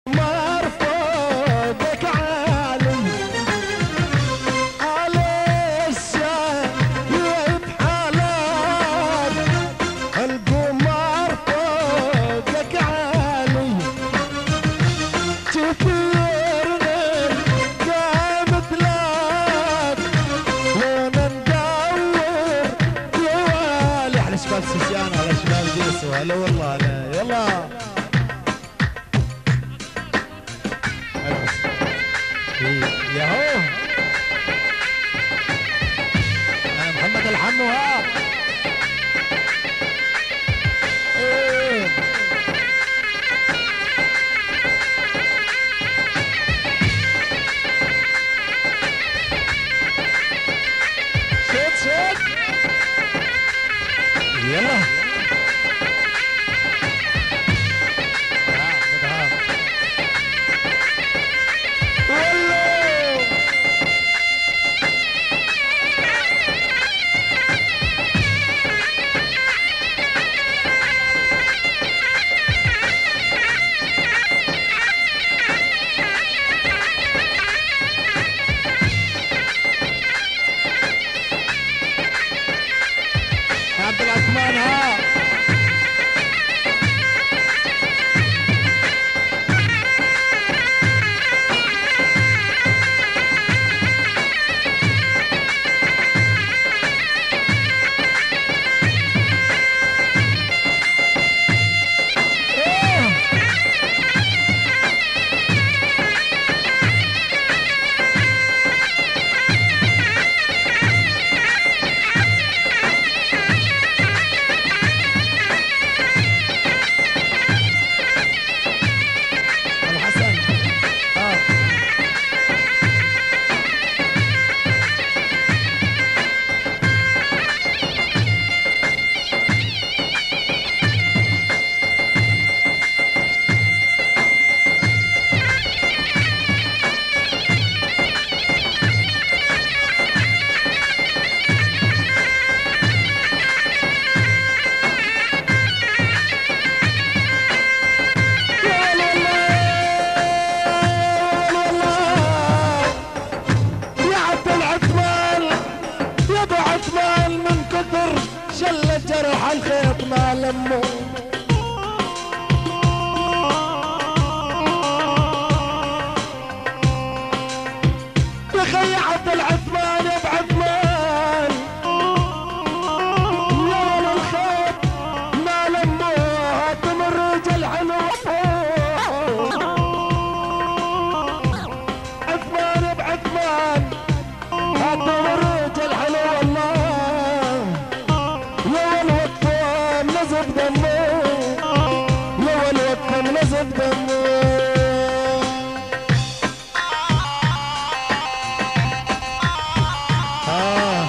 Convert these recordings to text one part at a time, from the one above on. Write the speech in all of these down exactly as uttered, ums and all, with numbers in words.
مرفوضك عالي على الشايب حالات القمر فوقك عالي كثير غير قامت لك لون ندور يوالي على شمال سيسيان على شمال ديسو هلا والله لا يلا ياهو انا محمد الحمو ها ايه شد شد يلا عبد العثمان ها شل جرح الخيط ما لمه تخيل عبد العثمان يا ابو عثمان لون الخيط ما لمه هاتم الرجل حلو عثمان يا ابو عثمان هاتم الرجل حلو والله نزف دمه يا والوطن نزف دمه آه.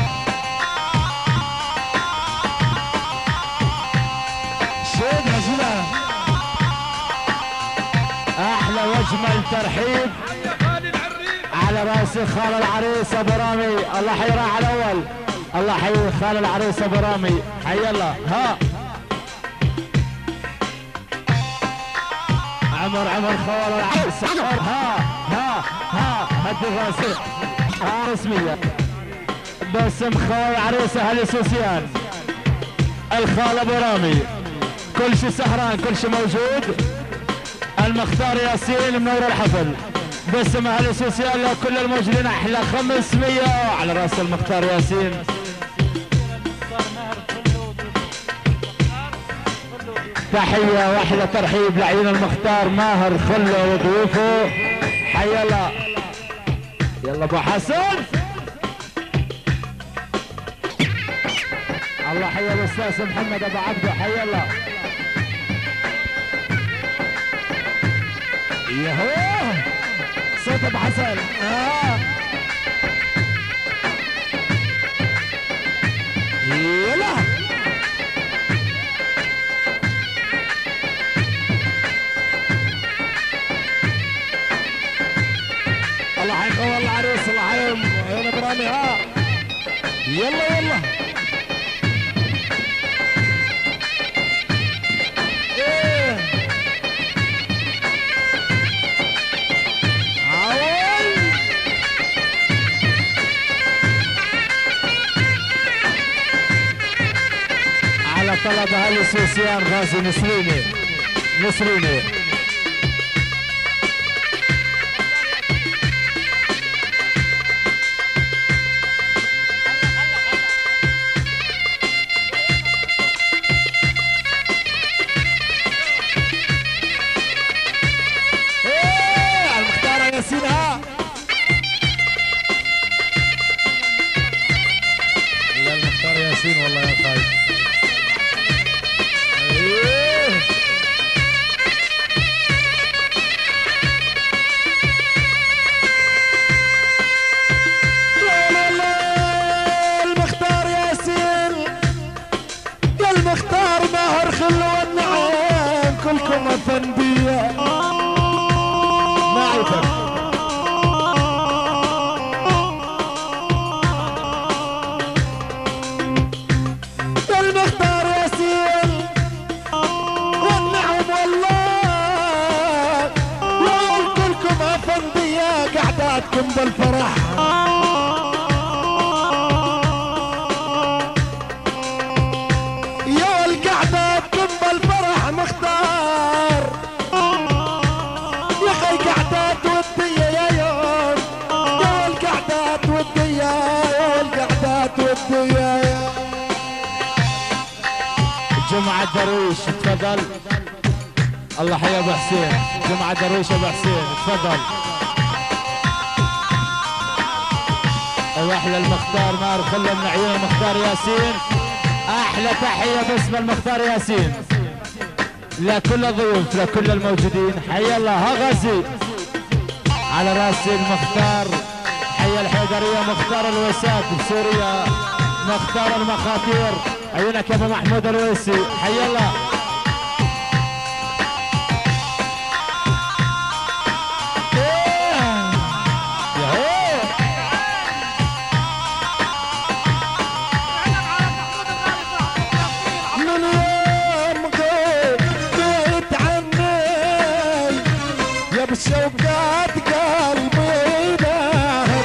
شيد هزلة احلى واجمل ترحيب على راس خال العريس ابو رامي الله حيراه على الاول الله حي خال العريس ابو رامي حي الله ها عمر عمر خوال العريس ها ها ها هدي راسي ها رسمية باسم خوال العريس اهل سوسيان الخال ابو رامي كل شي سهران كل شي موجود المختار ياسين منور الحفل باسم اهل سوسيان لكل الموجودين احلى خمسمية على راس المختار ياسين تحية واحلى ترحيب لعيون المختار ماهر خلة وضيوفه حي الله يلا ابو حسن الله حي الاستاذ محمد ابو عبده حي الله يهو صوت ابو حسن آه. يلا الله حيك والله عريس الله حيهم عيون ابرامي ها يلا يلا ايه هذا هالي سوسيان غازي نسريني نسريني. ايه المختار ياسين ها. لا المختار ياسين والله يا خايف. المختار ماهر خلو والنعيم كلكم افندية ما عيفك. المختار ياسين والنعم والله لو كلكم افندية قعداتكم بالفرح. مختار يا خي قعدات ودية يا يوم يا القعدات ودية يا القعدات ودية يا جمعة درويش تفضل. الله حيا ابو حسين. جمعة درويش ابو حسين تفضل. واحلى المختار مار خلى من عيون المختار ياسين. احلى تحية باسم المختار ياسين لكل الضيوف لكل الموجودين. حي الله ها غازي على راس المختار. حي الحيدريه مختار الوساد بسوريا مختار المخاطير. عيونك يا ابو محمود الويسي. حي الله. شوقات قلبي داهر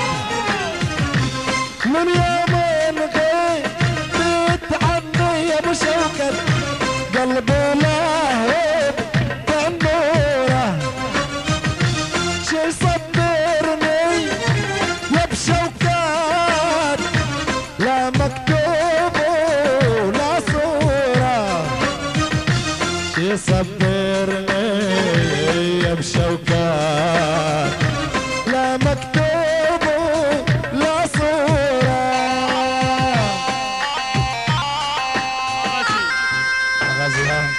من يوم غيبت عني يا ابو شوقات قلبي لاهب تنوره شي صبرني يا ابو شوقات لا مكتوب ولا صوره شي صبرني يا بشوكات لا مكتوب لا صورة. غازي ها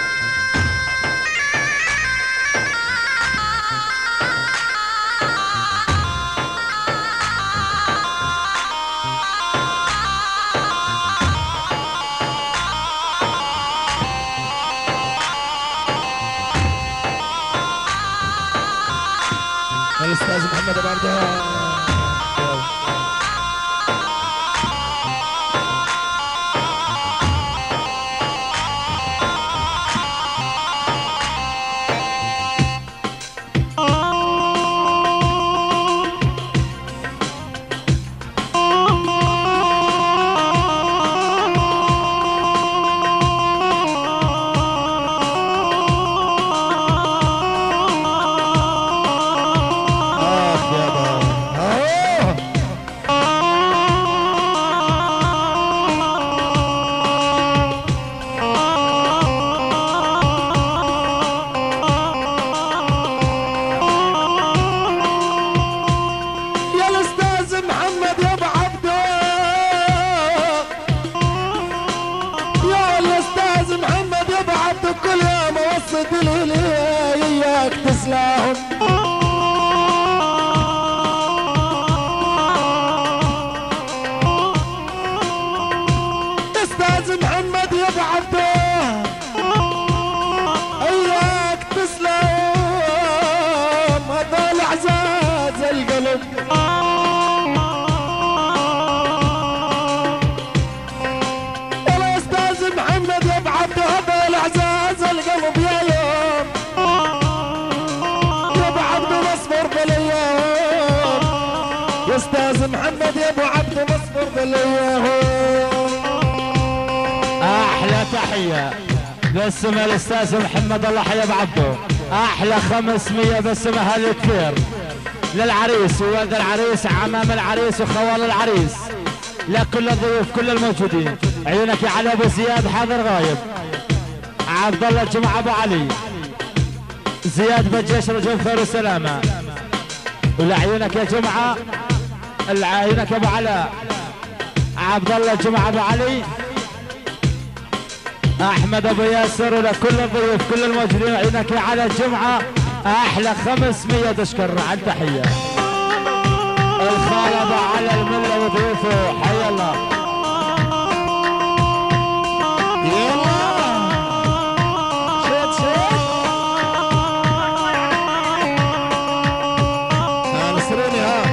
الاستاذ محمد باردها. اياك تسلاهم استاذ محمد يبعث اياك تسلم هذول اعزاز القلب الاستاذ محمد يبعث هذول اعزاز القلب يا يوم يبعث مصفر بالايام يا استاذ محمد يا ابو عبد مصفر بالايام احلى تحية تحية باسم الاستاذ محمد الله حي ابو عبده. احلى خمسمية باسم اهل الكفير للعريس وولد العريس عمام العريس وخوال العريس لكل الضيوف كل الموجودين. عيونك يا علي ابو زياد حاضر غايب. عبد الله الجمعه ابو علي زياد بجيش رجل خير وسلامه. ولعيونك يا جمعه عيونك يا ابو علاء عبد الله الجمعه ابو علي احمد ابو ياسر ولكل الضيوف كل الموجودين. عيونك يا على الجمعه احلى خمسمية تشكر على التحيه. الخال ابو على المله وضيوفه حي الله. يلا شد شد ها نصروني ها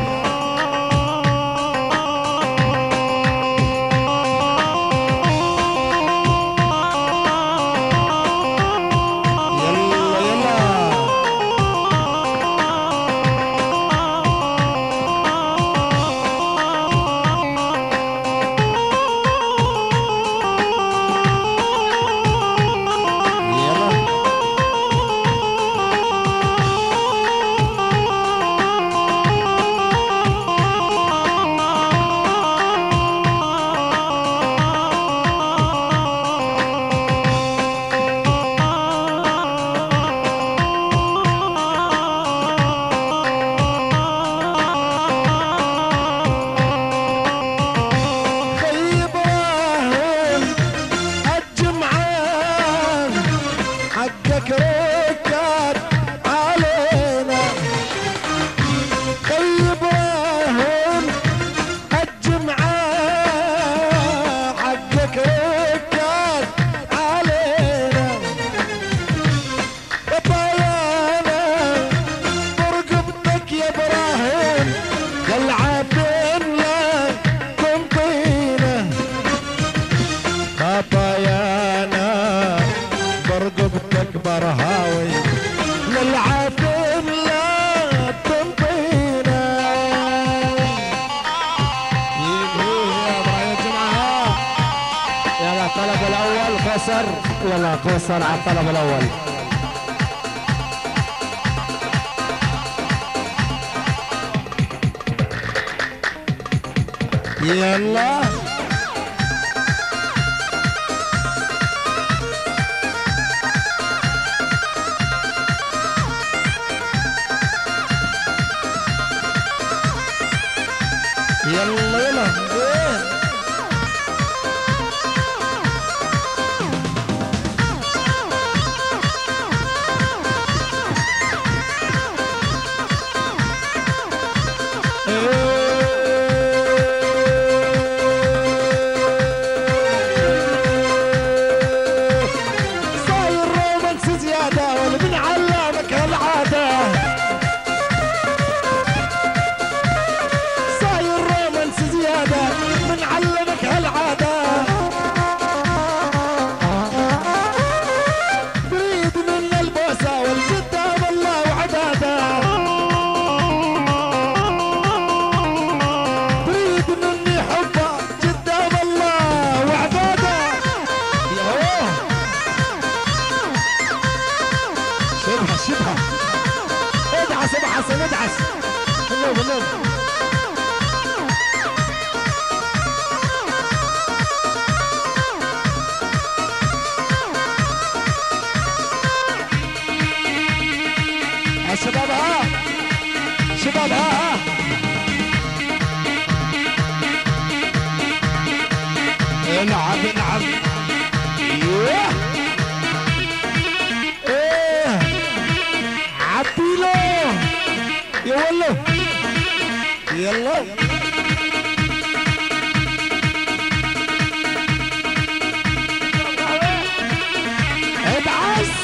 يلا قوصر على الطلب الاول. يلا يلا يلا شباب ها شباب ها ها العب العب ايه ايه عبيله يا ولو يلا ابعث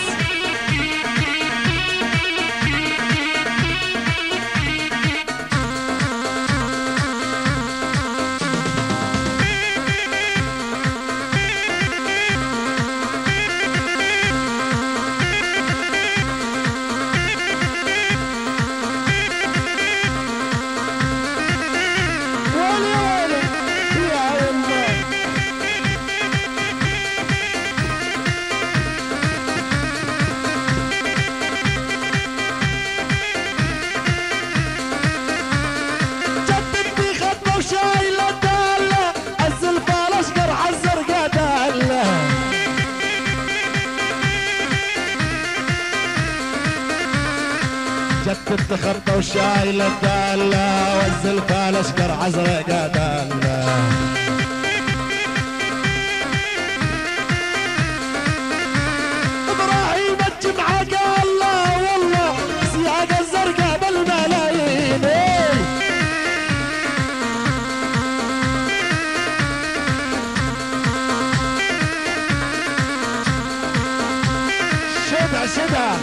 جت التخطى وشايلة الدالة والزلفة الاشقر عزرق دالة ابراهيم الجمعة قال لا والله سياق الزرقاء بالملايين شدها شدها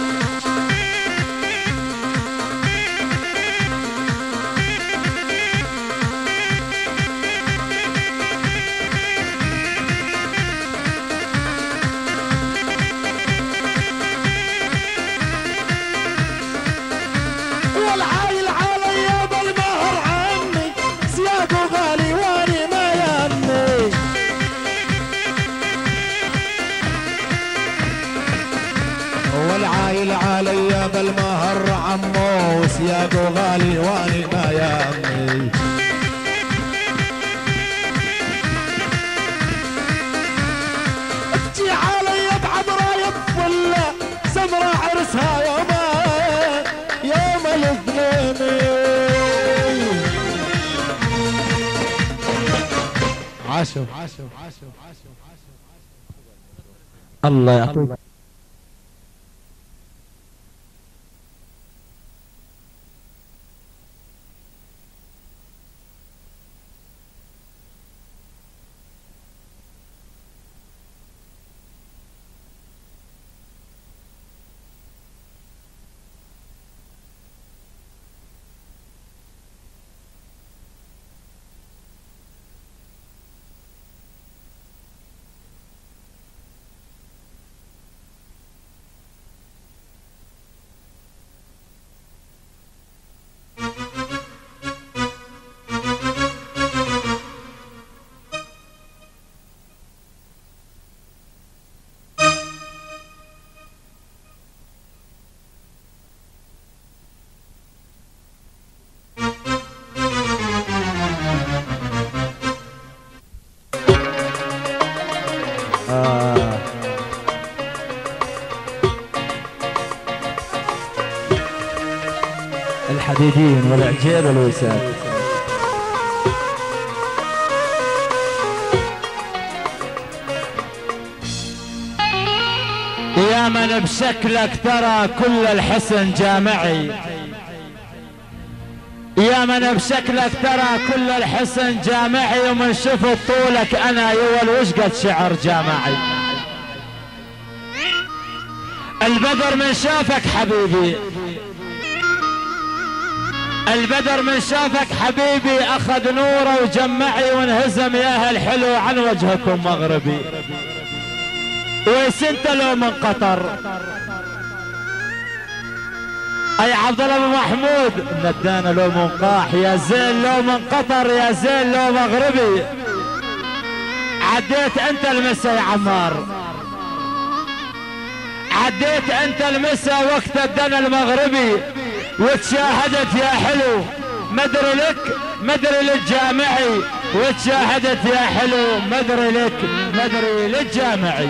والعايل علي بالمهر عمي سياقه غالي واني ما يهمني والعايل علي بالمهر عمو سياقه غالي واني ما يهمني تجي علي بعد رايب ولا سمرة عرسها يومين يوم الاثنين عاشوا الله يعطيك. آه. الحديدين والعجيل والوساد يا من بشكلك ترى كل الحسن جامعي يا من بشكلك ترى كل الحسن جامعي ومن شفت طولك انا يول وش قد شعر جامعي البدر من شافك حبيبي البدر من شافك حبيبي اخذ نوره وجمعي وانهزم يا الحلو عن وجهكم مغربي ويسنت لو من قطر اي عبد الله بن محمود ندانا لو من قاح يا زين لو من قطر يا زين لو مغربي عديت انت المسا يا عمار عديت انت المسا وقت الدنا المغربي وتشاهدت يا حلو مدري لك مدري للجامعي وتشاهدت يا حلو مدري لك مدري للجامعي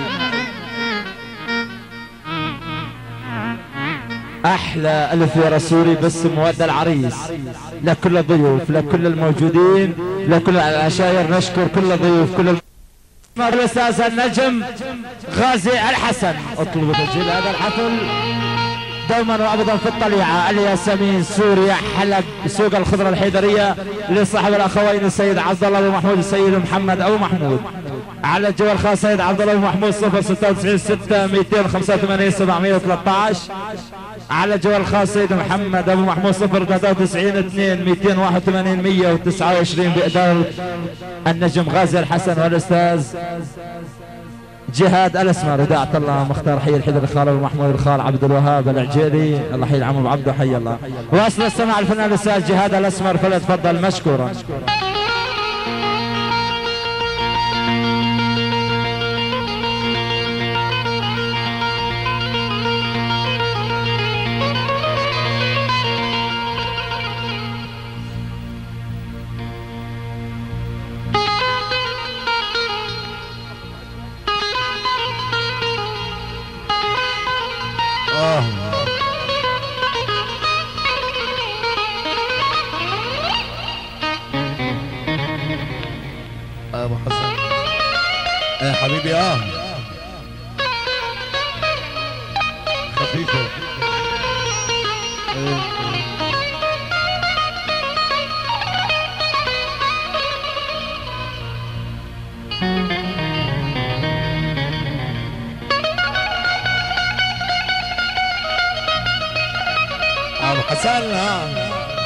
احلى الف يا رسولي باسم مودة العريس لكل الضيوف لكل الموجودين لكل العشاير نشكر كل الضيوف كل الاستاذ النجم غازي الحسن اطلبوا تسجيل هذا الحفل دوما وابدا في الطليعه الياسمين سوريا حلب سوق الخضره الحيدريه لصاحب الاخوين السيد عبد الله بن محمود السيد محمد ابو محمود على الجوال الخاص سيد عبد الله بن محمود صفر ستة وتسعين ستة مئتين وخمسة وثمانين سبعمئة وثلاثة عشر على الجوال الخاص سيد محمد ابو محمود صفر ثلاثة وتسعين اثنين مئتين وواحد وثمانين مئة وتسعة وعشرين بإدارة النجم غازي الحسن والاستاذ جهاد الاسمر وداعة الله مختار حي الحيدر الخال ابو محمود الخال عبد الوهاب العجيلي الله حي العم ابو عبده حي الله واصل السمع الفنان الاستاذ جهاد الاسمر فليتفضل مشكورا. حبيبي اه خفيفة. ابو حسن ها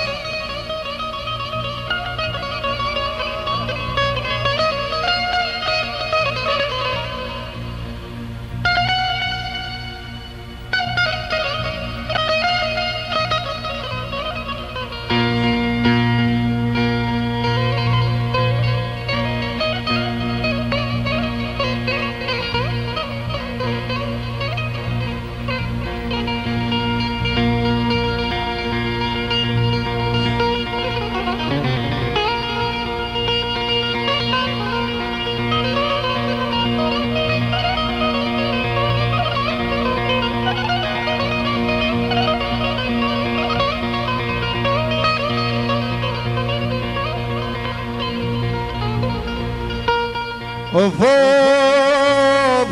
وفوق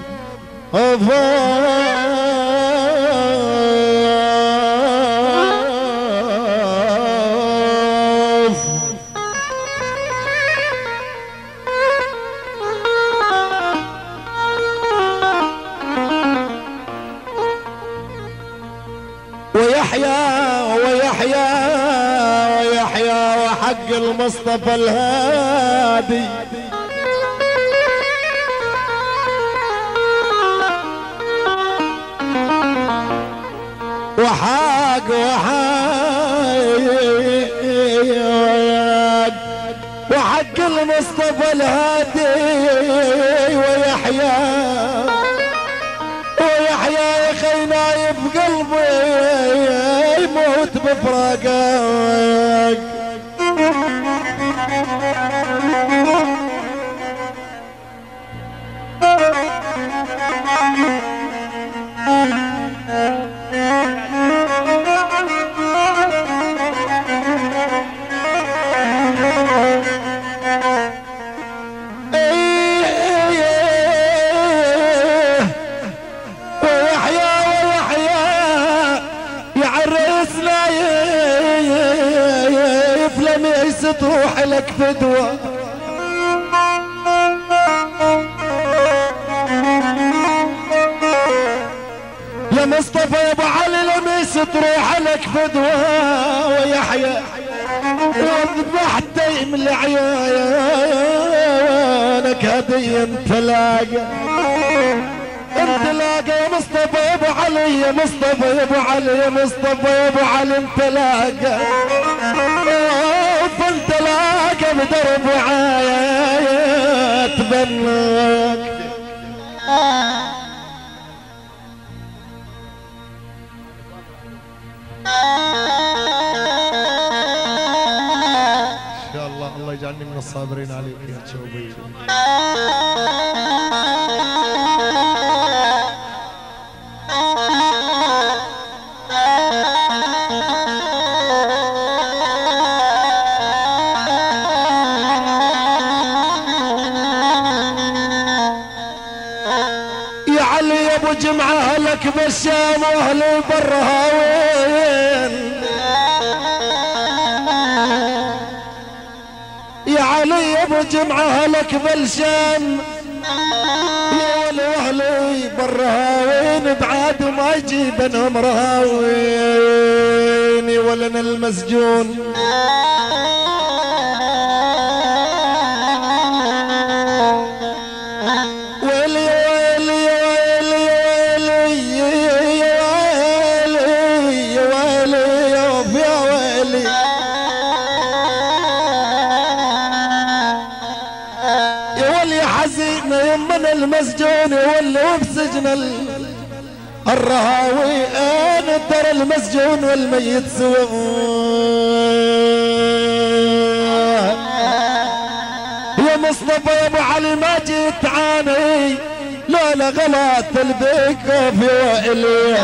وفوق ويحيى ويحيى ويحيى وحق المصطفى الهادي وحق وحق وحق المصطفى الهادي ويحيى ويحيى يا خي نايف قلبي يموت بفراقك تروح لك فدوة يا مصطفى يا ابو علي لميس تروح لك فدوة ويحيى وذبحت دايم لعيانك هدية انت لاقى انت لاقى يا مصطفى يا ابو علي يا مصطفى يا ابو علي يا مصطفى يا ابو علي انت لاقى فانت لاقى بدرب وعايات بنك ان شاء الله الله يجعلني من الصابرين عليك يا شوبي. جمعة أهلك بالشام وأهلي برها وين يا علي يا ابو جمعة أهلك بالشام يا ولي وأهلي برها وين بعاد ما يجيبنهم رهاوين يا ولنا المسجون المسجون واللي بسجن الرهاوي انا ترى المسجون والميت سوا يا مصطفى يا ابو علي ما جيت عاني لولا غلط البيك في وائلي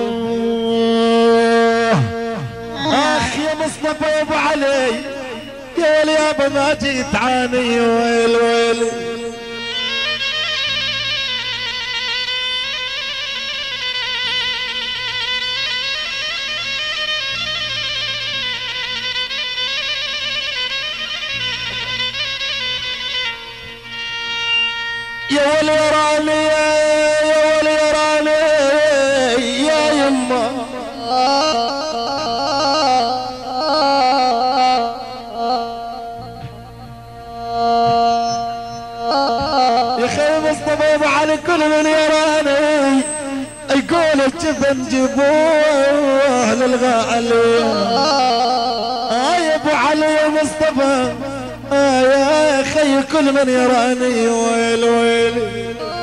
هيبوه اخ يا مصطفى يا ابو علي يا ولي يابا ما جيت عاني ويل ويل يا ولي راني يا ولي راني يا يما يا خي مصطفى ابو علي كل من يراني يقول الجبن جيبوه للغالي يا ابو علي يا مصطفى آه يا خي كل من يراني ويل ويل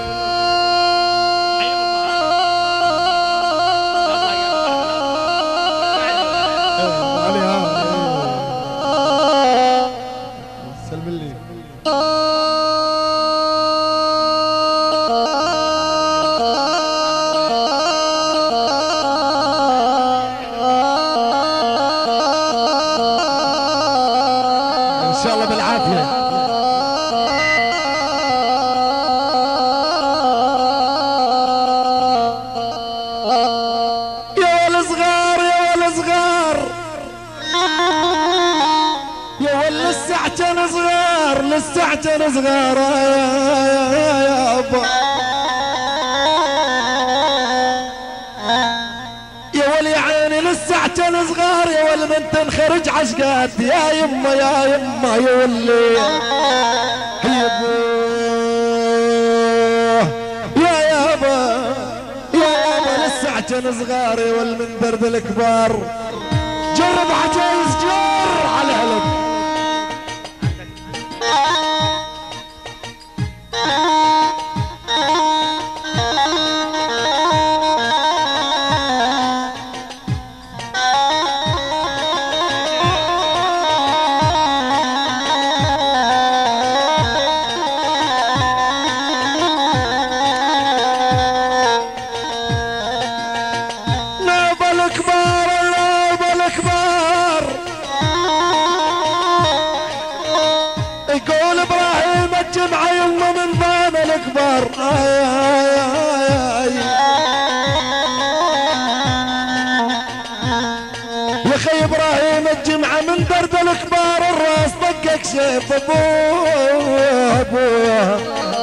سلم لي ان شاء الله بالعافيه لسعتنا صغار لسعتنا صغار يا يابا يا ولي عيني لسعتنا صغار يا ولي من تنخرج عشقات يا يما يا يما يا ولي يا يابا يا يابا لسعتنا صغار يا ولي من درد الكبار جرب عجايز جر على هلب يقول ابراهيم الجمعة يما من ضام الكبار آي آي آي يا خي ابراهيم الجمعة من درد الكبار الراس طقك شيف ابوه ابوه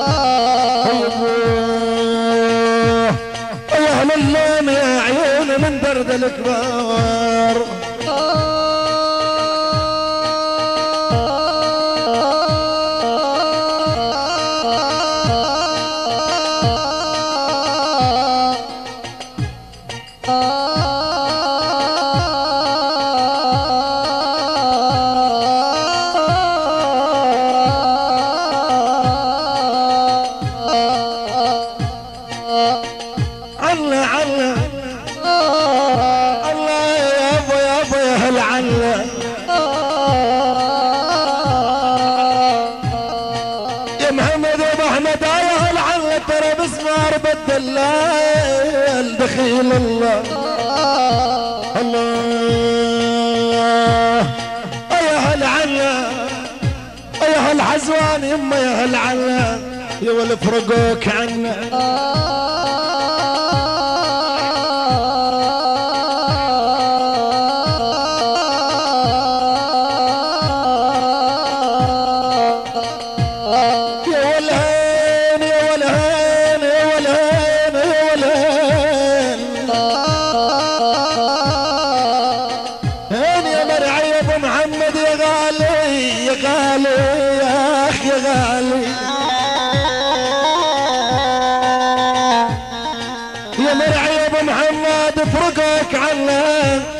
ابوه يا اهل اللون يا عيوني من درد الكبار الله الله الله يا ابو يا ابو يا هل الله يا محمد ابو احمد يا هل الله ترى بسمار بالدلال دخيل الله الله يا هل الله يا هل حزوان يما يا هل الله يا ولد فرقوك عنا يا مرعي يا ابو محمد افرقك عنه